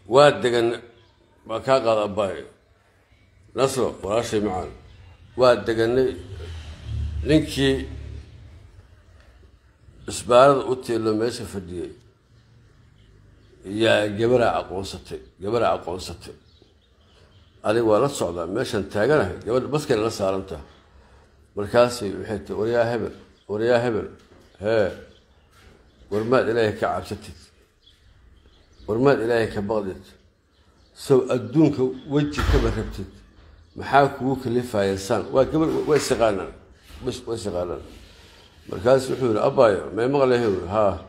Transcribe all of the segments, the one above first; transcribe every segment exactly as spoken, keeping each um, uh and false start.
واد دقن بكاقا أباي نصر ولا شيء معان واد دقن ننكي اسبارد أوتي لما يسف الدي يا جبرة أقوستي جبرة أقوستي علي ولا صعدة ماشان تاجره جبل بس كان لسه عرمته مركاسي وحيت وريا هبل وريا هبل ها ورماد إلهي كعبستت ورماد إلهي كبغدت سو أدونك وجه كبر ربتت محاك ووك اللي فيها إنسان وقبل ويسقانا بس ويسقانا مركاسي وحول أبايا ما يمغلي هو ها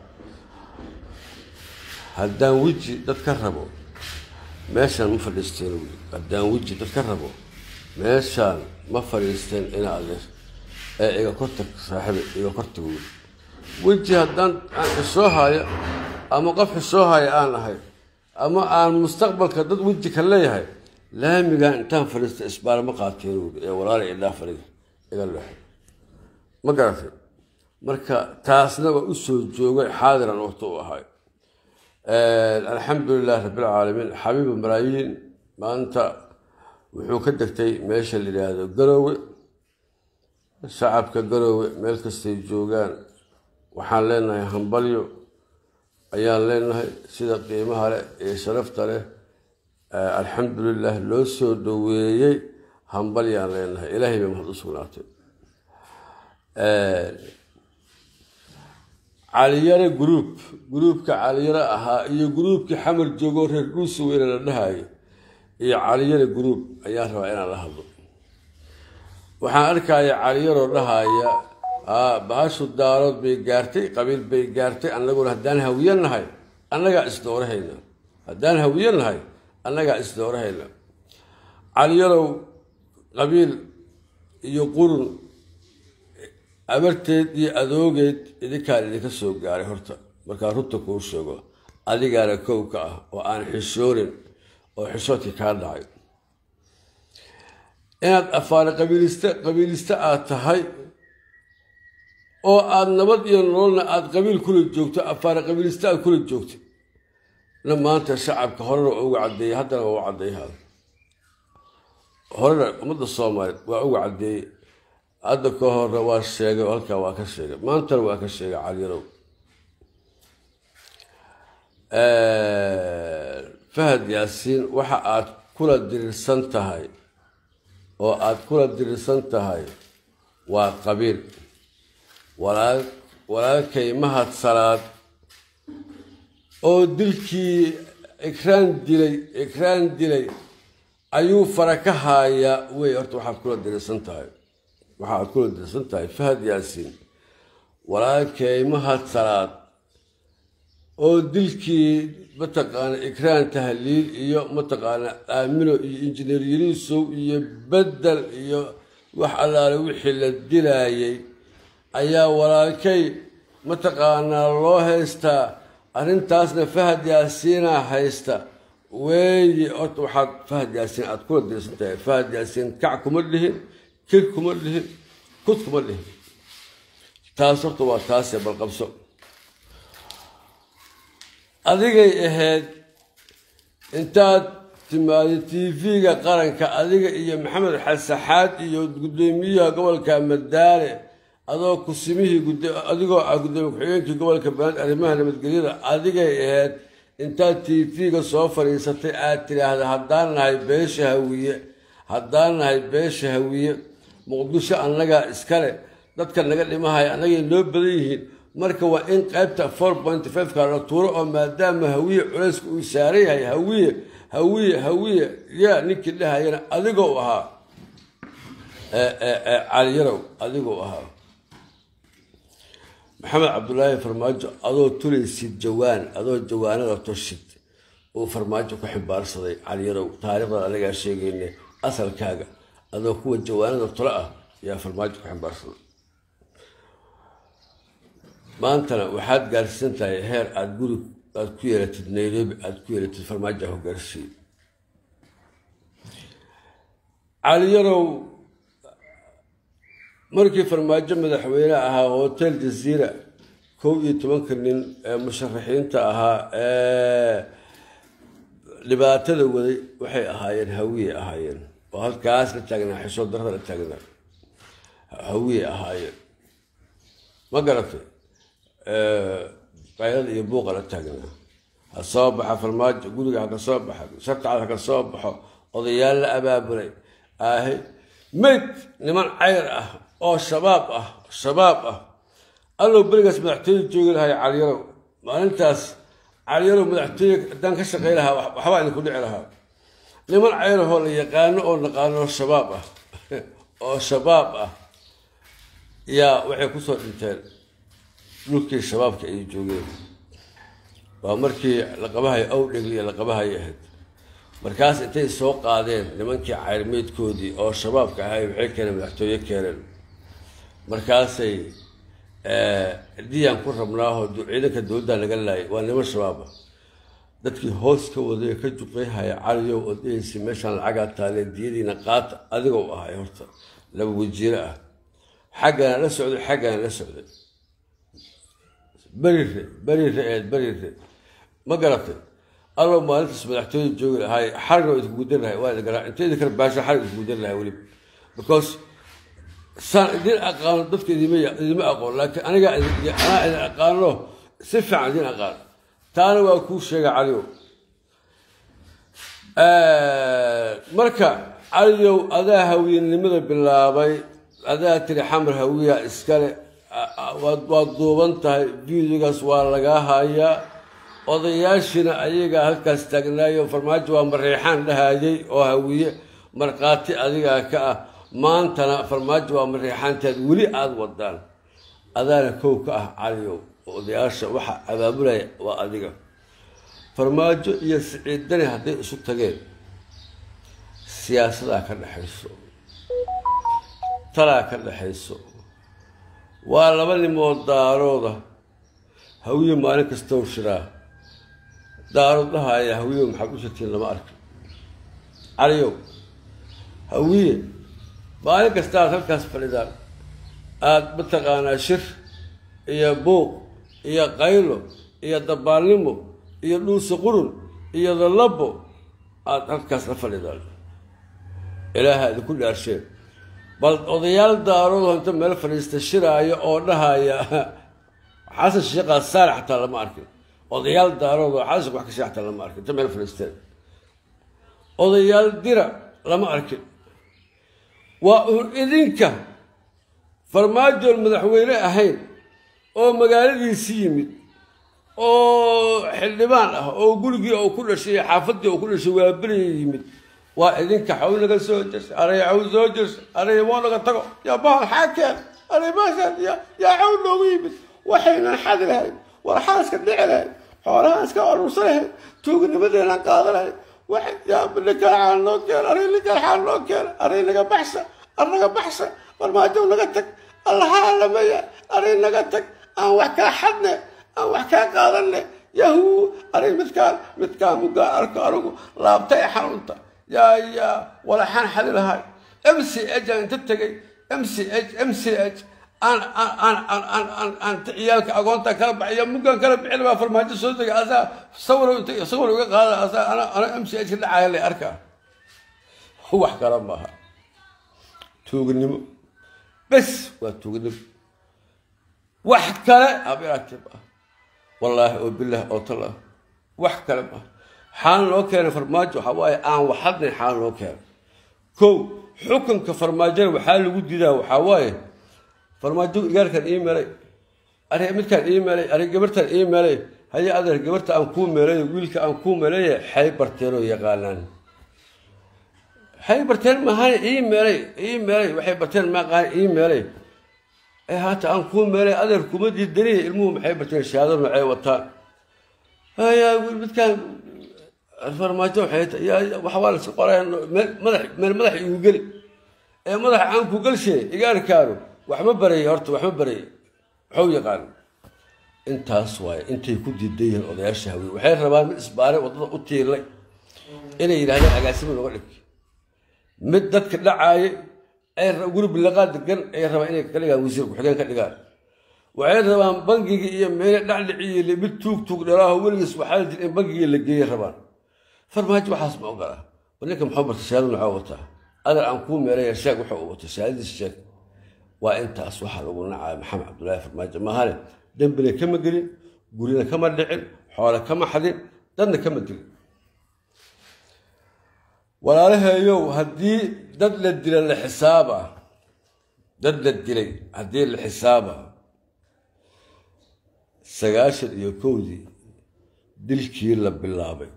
هدان وجه تتكربوا ماشان ما فلسطين هدان وجه تتكربوا ماشان ما فلسطين إنا عليه إيه كرتك صاحبي إيه كرتك وجه هدان السوهاي أما قف السوهاي أنا هاي أما أنا مستقبل كدد وجه كلي هاي لا ميجان إنتان فلسطين إسبار ما قاتلوا يا وراري إلا فريق قال له ما قرأت مركا تاسنا وأسود جوجي حاضر الوقتو هاي آه الحمد لله رب العالمين حبيب مرايين ما أنت وحو كدكتي ماشي اللي هذا قروي الشعب كقروي ملكستي جوجان وحان لنا هنبليو أيان لنا سيدا قيمها له شرفت له آه الحمد لله لو سو دويي هنبليان لنا إلهي بمهد صلاته آه عليارة جروب جروب كعليارة ها هي جروب كحمل جوجور الروس وين النهاية هي عليارة جروب أيها رأينا لهذا وحنركع يا عليارة النهاية آه بعشر دارات بيجارتي قبيل بيجارتي أنا أقول هدان هوية النهاية أنا قاعد استدور هنا هدان هوية النهاية أنا قاعد استدور هنا عليارة قبيل يقول abarteed iyo adoogeed idinkaan idinka soo gaaray horta markaa runta kuu sheego adigaana kow ka ah oo aan xishoonin oo xishoodkii kaa dhacay inaad afaare qabiiliste qabiiliste aad tahay oo aad nabad iyo nololna aad qabiil kula joogto afaare qabiiliste aad kula joogto na maanta shacabka horena waa uga caddeeyey haddana waa u caddeeyaha horena ummadda soomaaliyeed waa uga caddeeyey هذا كهر رواش شيء وهالك واقع شيء ما أنت واقع شيء على يرو أه فهد ياسين وحقات كل الدرسان تهاي وقات كل الدرسان تهاي وقبيل ولا ولا كيمها صلاة أو دلكي إكران دلي إكران دلي أيو فركها يا ويرتو حق كل الدرسان تهاي waxaad ku dirsan tahay Fahad Yaasin walaalkay mahad salaad oo dilkii mataqaan ikraan tahliil iyo mataqaan aamino iyo injineer yiriiso iyo badal iyo wax alaale wixii la dilaayay ayaa walaalkay mataqaan loo haysta arintaasna Fahad Yaasin haysta weey oo waxaad Fahad Yaasin aad ku dirsan tahay Fahad Yaasin kac kuma lihin كلكم اللي كتكم اللي تاسرت وتاسع بالقبص أذيك إهد أنت تمالي تي في قارن كأذيك يا محمد الحسحات يا قدامية قبل كمداري هذا قسميه قد أذيك قدامك حين قبل كبنات أرمها لما تقولي أذيك إهد أنت تي في قصوفر يستطيع ترى هذا هدان هاي بيش هوية هدان هاي بيش هوية مقدسة أننا إسكالة ذاتك النجار اللي ما هي أنا ينوب بديه مركب وإن قابت أربعة فاصلة خمسة كاراتورة ما دام هوية عرسك وسارية هي هوية هوية هوية يا نك لها ينا أذيقوها على يرو أذيقوها محمد عبد الله فرماج أذو تولي سيد جوان أذو جوان أذو ترشد وفرماج كحبار صدي على يرو تاريخ على شيء إنه أصل كاجا هذا هو الجوان الطلعة يا فرماج كحبار صدي ما أنت وحد قال سنتا هير أتقول أتكويرة النيروبي أتكويرة الفرماج هو قرشي على يرو مركي فرماج مدحوينه أها هوتيل جزيرة كو يتمكن مشرحين تاها dhibaatada waday waxay ahaayeen hawiye ahaayeen oo halkaas la taagnaa xisho darada la taagnaa hawiye ahaayeen ma garatay qaylada iyo buuqa la taagnaa ha soo baxa farmaajo guriga ha ka soo baxa sharcada ha ka soo baxo odayaal la abaabulay ahay mayd niman cayr ah oo shabaab ah shabaab ah allow berigaas madaxtooyada joogi lahay caliyarow maalintaas caliyarow madaxtooye haddaan ka shaqay lahaa waxbaa idinku dhici lahaa niman cayrahoo la yaqaano oo naqaano shabaab ah oo shabaab ah yaa waxay kusoo dhinteen dhulkii shabaabka ay joogeen waa markii laqabahay awdhegli iyo laqabahay ahayd markaas intay soo qaadeen nimankii cayrmeydkoodii oo shabaabka ahay waxay keeneen madaxtooye keeneen markaasay diyaan ku rabnaahoo ciidanka dowladda laga laayay waa niman shabaab ah dadkii hoos ka waday ka juqayhaya caliyow oo dhehaysa meeshaan lacagaa taaleen diyadiina qaata adigoo ahay horta laba wajiiro ah xaggana la socday xaggana la socday berire berire eed berire ma garatay allow maalintaas madaxtooyada joogi lahay xarigoo idinku dari lahay waa garaa inta idin kala baasho xarig idinku dari lahay weliba because saan idin aqaano dadka idima idima aqoon laakiin aniga anaa idin aqaano si fiican idin aqaan taana waa kuu sheega caliyow marka caliyow adaa hawiyenimada bilaabay adaa tiri xamar hawiya iskale waad duuban tahay videogaas waa lagaa hayaa odayaashina ayagaa halkaas taagnaayo farmaajo waa mareexaan dhahayay oo hawiye markhaati adigaa ka ah maantana farmaajo waa mareexaanteed weli aada wadaan adaana kow ka ah caliyow odayaasha waxa abaabulaya waa adiga farmaajo iyo siciidani hadday isu tageen siyaasadaa ka dhexayso talaa ka dhexayso waa laba nimood daarooda hawiye maalin kastoo shiraa daarood dhahaya hawiye maxaad u shirtiin lama arkin caliyow hawiye maalin kasta aad halkaas fadhidaan aada mataqaanaa shir iyo buuq iyo qaylo iyo dabaalnimo iyo dhuusi qurun iyo dalabo aada halkaas la fadhidaan ilaaha idinku dhaarsheen bal odayaal daaroodoo inta meel fadhiista shiraayo oo dhahaya xasan sheekhaa saare xataa lama arkin odayaal daaroodoo xasan wax ka shee xataa lama arkin inta meel fadhiisteen odayaal dira lama arkin waa uun idinka farmaajoon madaxweyne ahayn oo magaaladiisii yimid oo xildhibaan ah oo gurigii uu ku dhashay xaafaddii uu ku dhashay waaberiya yimid waa idinka xaw naga soo jirsa aray xaw soo jirsa aray moo naga tago yaa bahal xaakeen aray maashaan ya yaa xaw noogu yimid waxaynan xadi lahayn warxaan iska dhici lahayn xoolahaan iska urursa lahayn tuugnimadeenaan qaada lahayn واحد يا بالنكاح على نوكل أري النكاح على نوكل أري نجا بحسة أري نجا بحسة والما جو نجتك الله أعلم يا أري نجتك أو وحكا حدنا أو وحكا قارنا يهو أري متكال متكال مجا أركو أركو لا بتاعي حرونتا يا يا ولا حن حل هاي امسي أجا أنت تجي امسي أج امسي أج أنا أنا أنا أنا أنا أنت عيالك أقولت كرب عيال ممكن كرب علما في المهندس صوتك أذا صوروا صوروا هذا أذا أنا أنا أمشي أجل عائلة أركع هو حكرم بها توجنم بس وتوجنم واحد كلا أبي أكتبها والله وبالله أطلع واحد كلمة حال لو كان فرماج وحواي أنا وحدني حال لو كان كو حكم كفرماجر وحال ودي ذا وحواي فرماجو قال كان إيه مالي أنا أمد كان إيه مالي أنا جبرت إيه مالي هذه أدر جبرت أنكون مالي ويلك أنكون مالي حي برتيرو يقالان حي برتير ما هاي إيه مالي إيه مالي وحي برتير ما قال إيه مالي إيه هات أنكون مالي أدر كومدي الدري المهم حي برتير شهادة معي وطان هيا أمد كان الفرماجو حيت يا وحوال القرآن مدح من مدح يقول إيه مدح عنكو قل شيء يقال كارو وحما بري هرت وحما بري حو يقال انت اسواي انت كنت ديديه اودياش شهوي waxay rabaan mid isbaare wadada u tiirlay inay yiraahdaan agaasimo loo dhig mid dadka dhacaay ay gurub laqad degan ay rabaan inay kaliya wasiir ku xigeen ka dhigaan waxay rabaan bangiga iyo meel dhacdhiciye mid tuug tuug dhalaaho waligiis waxa jir in bangiga la geeyo rabaan farmaajo waxaas ma ogola ninka muxuu bartay shahaado nooca wataa adar aan kuu meelaya sheeg waxa uu wato shahaadadiisa sheeg waa intaas waxaa lagu nacay maxamed cabdullaahi farmaajo mahale dembina kama gelin gurina kama dhicin xoolo kama xadin dadna kama dilin walaalahayow haddii dad la dila la xisaaba dad la dilay haddii la xisaaba sagaashan iyo kowdii dilkii la bilaabay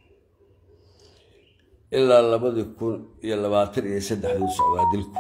ilaa labadii kun iyo labaatan iyo saddexdii socdaa dilku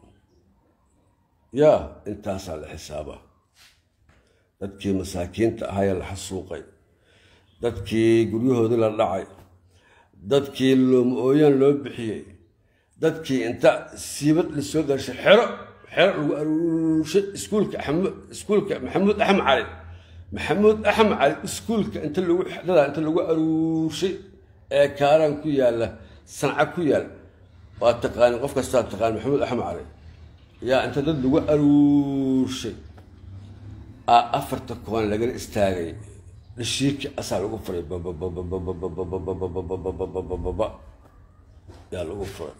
yaa intaasaa la xisaabaa dadkii masaakiinta ahaayee la xasuuqay dadkii guryahoodii la dhacay dadkii loom-ooyaan loo bixiyey dadkii inta siibad la soo garshay xero xero lagu aruurshay iskuulka iskuulka maxamuud axmed cali maxamuud axmed cali iskuulka inta lagu dadaa inta lagu aruurshay ee kaaraan ku yaalla sanca ku yaal waa taqaani qof kastaa taqaani maxamuud axmed cali yaa inta dad lagu aruurshay aa afarta kuwan lagala istaagay dhashiiki asaa lagu furay babababababababababababababa yaa lagu furay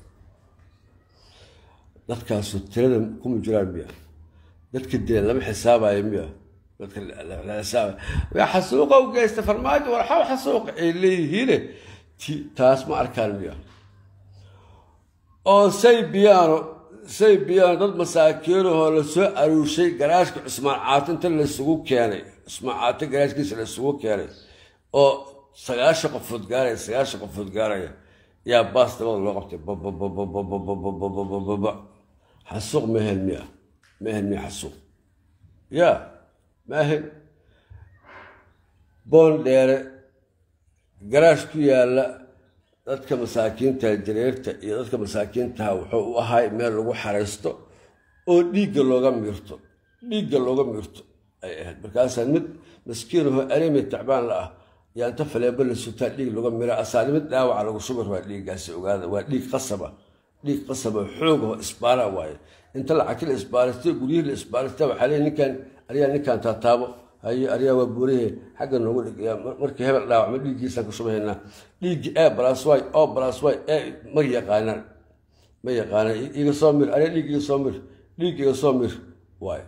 dadkaasu tirada kuma jiraan miya dadka dilan lama xisaabayo miya dadka la xisaabayo waa xasuuqa u geysta farmaajo warxaw xasuuqa ay leeyihiine taas ma arkaan miya oo say biyaano say biyaano dad masaakiinahoo la soo aruurshay garaashka cusmaan caato inta laysugu keenay cusmaan caato garaashkiisa laysugu keenay oo sagaashan qofood gaaraya sagaashan qofood gaaraya yaa baas dabada loo qabtay babababababababababa xasuuq mahen miya mahen miya xasuuq yaa maahen boon dheere garaash ku yaalla dadka masaakiinta jareerta iyo dadka masaakiintaha wuxuu u ahay meel lagu xaraysto oo dhiigga looga miirto dhiigga looga miirto ay ahayd markaasaa mid maskiinahoo areemi tacbaan la ah yaa inta faleebo la sutaa dhiig looga mira asaani mid dhaawaca lagu shubi rabaa dhiiggaasi ogaada waa dhiig qasaba dhiig qasaba xoogahoo isbaara waaye inta lacagti la isbaaristay guryihii la isbaaristay waxaa leeyahy ninkan ariyaa ninkan taataabo haye ariyaa waa buurahe xagga noogu dhigayaa markii hebel dhaawacma dhiiggiisaan ka shubahaynaa dhiiggi ee balasway oo balasway ee ma yaqaanaan ma yaqaanaan iga soo mir ariya dhiig iga soo mir dhiig iga soo mir waaye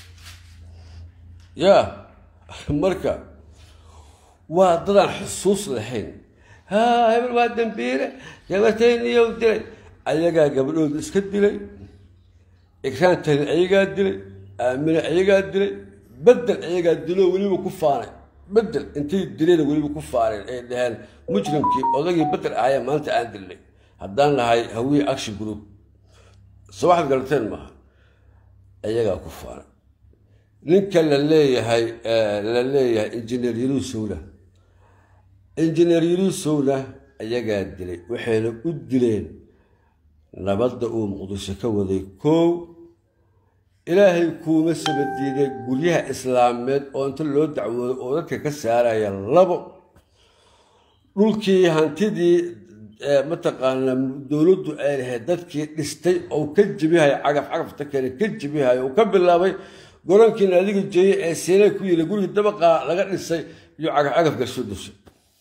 yaa marka waa dadaan xusuus lahayn haa hebel waa dambiile gabatayniyow dilay ayagaa gabadhooda iska dilay ikraan talin ayagaa dilay aamine ayagaa dilay bedel ayagaa diloo weliba ku faanay bedel intay dileen weliba ku faaneen ay dhaheen mujrimkii odagii bedel ahaya maanta aan dilnay haddaan nahay hawiye action group soo waxaad galateen maaha ayagaa ku faanay ninka la leeyahay la leeyahay injineer yulusowna injineer yulusowna ayagaa dilay waxayna u dileen nabadda uu muqdisho ka waday koow ilaahay kuuma sabadiiday guryaha islaameed oo inta loo dacwooday oo dadka ka saaraya labo dhulkii hantidii mataqaanaa dowladdu ay lahayd dadkii dhistay oo ka jibihayo cagaf cagafta kale ka jibihayo uu ka bilaabay goronkii naadiga jeeye ee siinay ku yili gurigii dabaqa laga dhisay iyo cagaf cagaf gasho dushay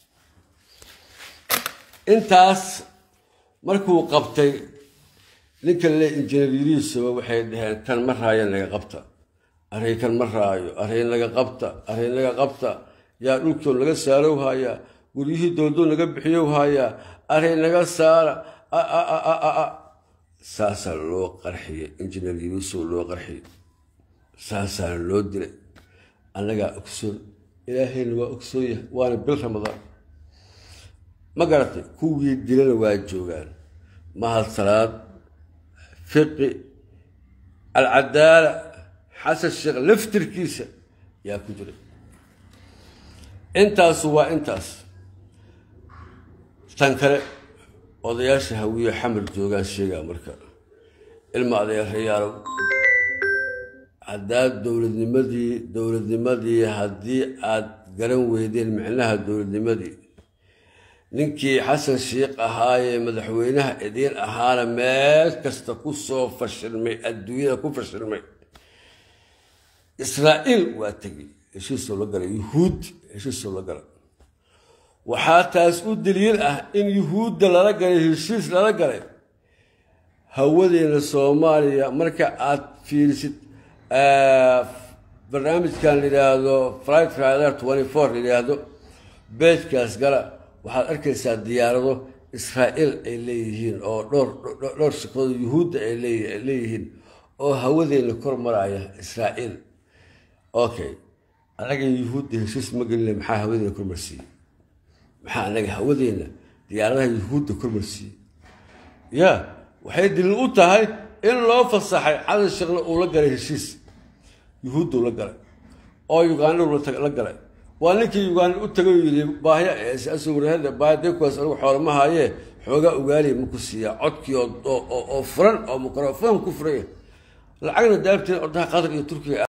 intaas markuu qabtay ninka le injineeriyihiisa waxay dhaheen kan ma raayeen laga qabta array kan ma raayo array laga qabta array laga qabta yaa dhulkoon laga saarow hayaa guryihii dowladoo naga bixiyow hayaa array naga saara saasaa loo qarxiyey injineeriyihiisa loo qarxiyey saasaana loo dilay annagaa ogsoon ilaahayna waa ogsoon yahay waana bil ramadaan ma garatay kuwii dilana waa joogaan mahad salaad fiqi alcadaala xasan sheekh laftirkiisa yaa ku jiray intaasu waa intaas tan kale odayaasha hawiye xamar joogaan sheegaa marka ilma adeerayaal haddaad dowladnimadii dowladnimadii haddii aad garan weydeen micnaha dowladnimadii ninkii xasan sheekh ahaayee madaxweynaha idiin ahaana meel kasta ku soo fashilmay adduunyada ku fashilmay israa'iil waa tegey heshiisoo la galay yuhuud heshiisoo la galay وحتى أسود دليل أه إن يهود لا جري هالشيس لا جري هودينا الصومالية مركا عاد في ست آه برنامج كان لهذا فرايد فرايدر أربعة وعشرين لهذا بيت كاس قال وحال أركز دياره إسرائيل إليهين أو دور دور سكول يهود إليه إليهين أو هودينا كور مرايا إسرائيل أوكي أنا جاي يهود هالشيس ما قلنا محا هودينا كور مرسي محا أنا جاي هودينا ديارنا يهود كور مرسي يا وحيد الأوتا هاي إلا فصحي على الشغل ولا جري هالشيس يهود ولا جري أو يوغان ولا جري وأنك يوغان أتجي باهي أسوي هذا بعد كويس أروح حرمها هاي حوجا وقالي مكسية عدكي أو أو أو فرن أو ميكروفون كفرية العقل دابتين أردها قادر يتركي